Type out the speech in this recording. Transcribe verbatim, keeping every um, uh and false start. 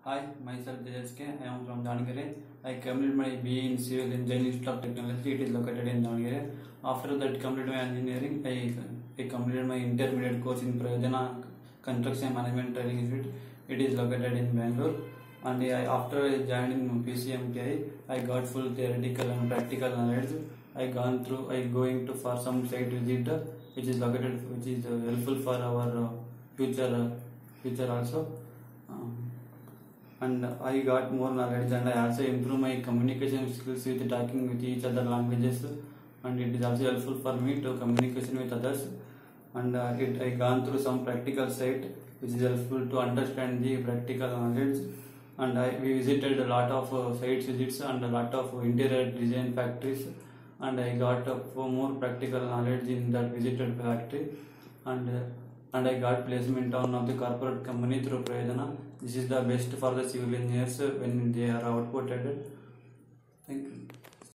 Hi, myself Tejas. I am from Davangere. I completed my B E in Civil Engineering Institute of Technology. It is located in Davangere. After that, completed my engineering. I, I completed my intermediate course in Prayodhana Construction Management Training Institute. It is located in Bengaluru. And I, after I joined in P C M T I, I got full theoretical and practical knowledge. I gone through. I going to for some site visit, which is located, which is uh, helpful for our uh, future, uh, future also. Um, and I got more knowledge, and I also improve my communication skills with talking with each other languages, and it is also helpful for me to communication with others. And uh, it I gone through some practical site which is helpful to understand the practical knowledge. And I we visited a lot of uh, site visits and a lot of interior design factories, and I got uh, more practical knowledge in that visited factory. And uh, and I got placement on of the corporate company through Prayodhana. This is the best for the civil engineers when they are outputted. Thank you.